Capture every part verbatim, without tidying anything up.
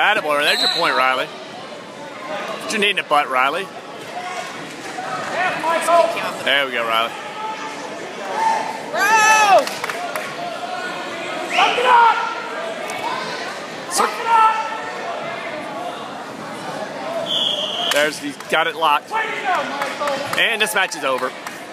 Attaboy. There's your point, Riley. What you need in the butt, Riley. There we go, Riley. Bro! Suck it up! Suck it up! There's, he's got it locked. And this match is over.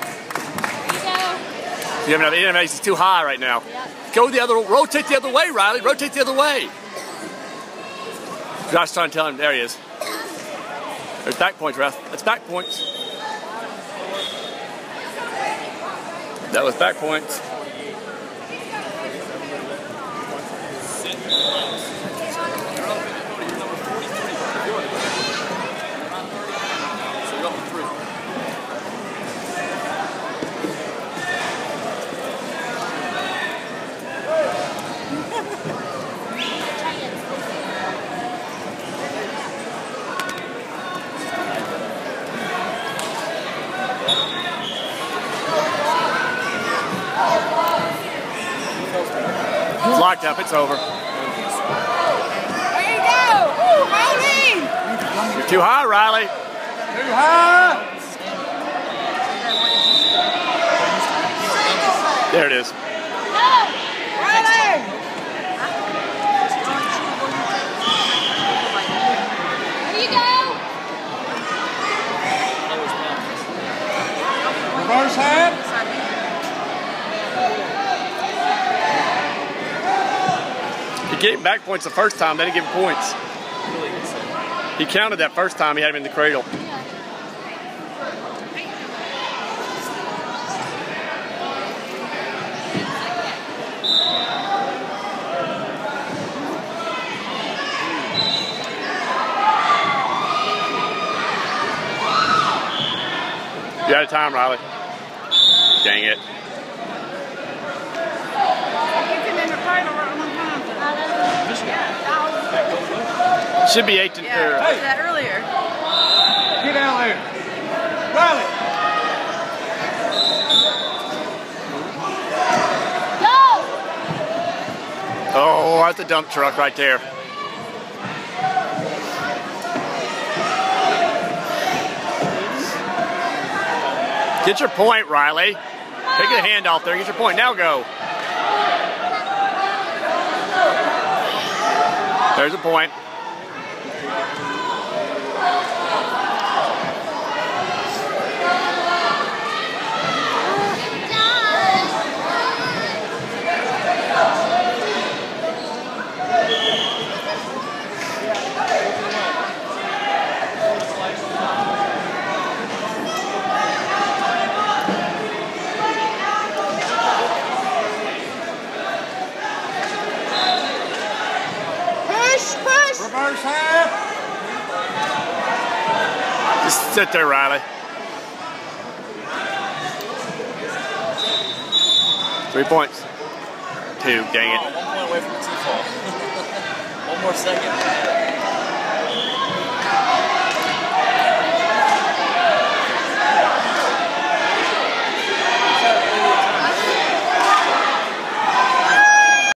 You have enough internet, he's too high right now. Yep. Go the other, rotate the other way, Riley. Rotate the other way. Josh's trying to tell him, there he is. There's back points, Ref. That's back points. That was back points. It's locked up, it's over. There you go! Woo, Riley! You're too high, Riley. Too high! There it is. Go! Riley! There you go! Reverse hand. He gave him back points the first time, then he gave him points. He counted that first time he had him in the cradle. You out of time, Riley. Dang it. Should be eight to. Yeah, I Hey. did that earlier. Get down there. Riley. Go! Oh, that's a dump truck right there. Get your point, Riley. Take a hand off there. Get your point. Now go. There's a point. Reverse half. Just sit there, Riley. Three points. Two, dang it. One point away from the two fall. One more second.